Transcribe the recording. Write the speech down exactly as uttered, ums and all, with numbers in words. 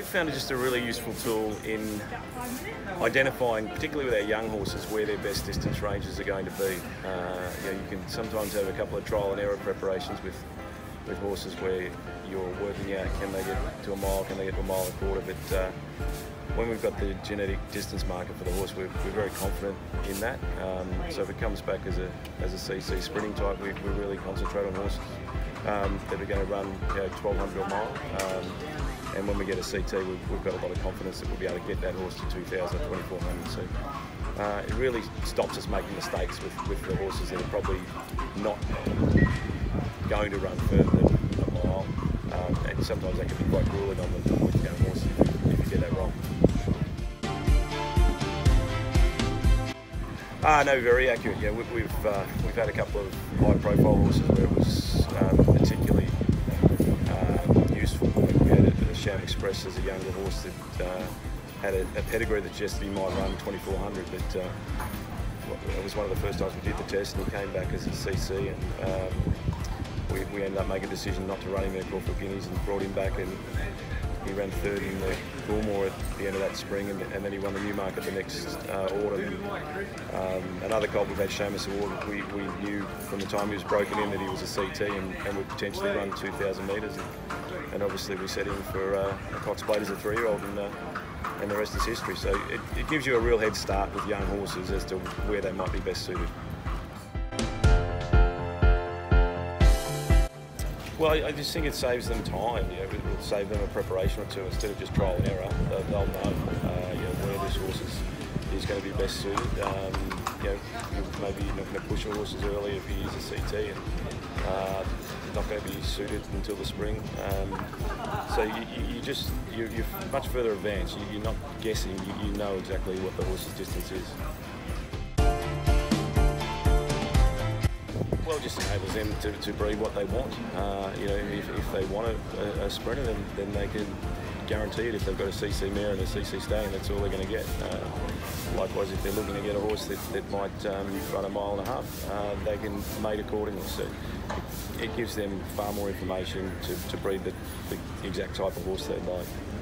found it just a really useful tool in identifying, particularly with our young horses, where their best distance ranges are going to be. Uh, you know, you can sometimes have a couple of trial and error preparations with with horses where you're working out, can they get to a mile, can they get to a mile and a quarter, but uh, when we've got the genetic distance marker for the horse, we're, we're very confident in that. Um, so if it comes back as a as a C C sprinting type, we, we really concentrate on horses um, that are going to run, you know, twelve hundred a mile. Um, and when we get a C T, we've, we've got a lot of confidence that we'll be able to get that horse to two thousand, twenty-four hundred. So uh, it really stops us making mistakes with, with the horses that are probably not going to run further than a mile. Um, and sometimes that can be quite grueling on the with young horses if you, if you get that wrong. Ah, no, very accurate. Yeah, we, we've uh, we've had a couple of high-profile horses where it was um, particularly uh, useful. We had a, a Sham Express as a younger horse that uh, had a, a pedigree that suggested he might run twenty-four hundred, but uh, it was one of the first times we did the test, and he came back as a C C, and um, we, we ended up making a decision not to run him in the Caulfield Guineas and brought him back, and he ran third in the Coolmore at the end of that spring, and, and then he won the Newmarket the next uh, autumn. Um, another colt we've had, Shamus Award, we, we knew from the time he was broken in that he was a C T and, and would potentially run two thousand metres, and, and obviously we set him for uh, a Cox Plate as a three-year-old, and, uh, and the rest is history. So it, it gives you a real head start with young horses as to where they might be best suited. Well, I just think it saves them time. You know, it will save them a preparation or two instead of just trial and error. They'll, they'll know, uh, you know, where this horse is, is going to be best suited. Um, you know, maybe you're not going to push your horses early if he is a C T, and uh, not going to be suited until the spring. Um, so you, you, you just you're, you're much further advanced. You, you're not guessing. You, you know exactly what the horse's distance is. Well, it just enables them to, to breed what they want. Uh, you know, if, if they want a, a sprinter, then, then they can guarantee it. If they've got a C C mare and a C C stallion, that's all they're going to get. Uh, likewise, if they're looking to get a horse that, that might um, run a mile and a half, uh, they can mate accordingly. So it, it gives them far more information to, to breed the, the exact type of horse they like.